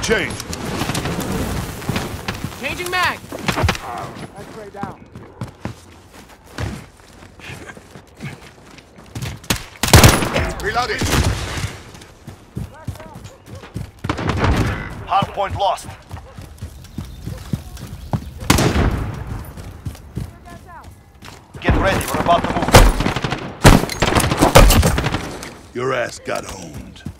change. Changing mag. X-ray down. Reloading. Hard point lost. Get ready, we're about to move. Your ass got owned.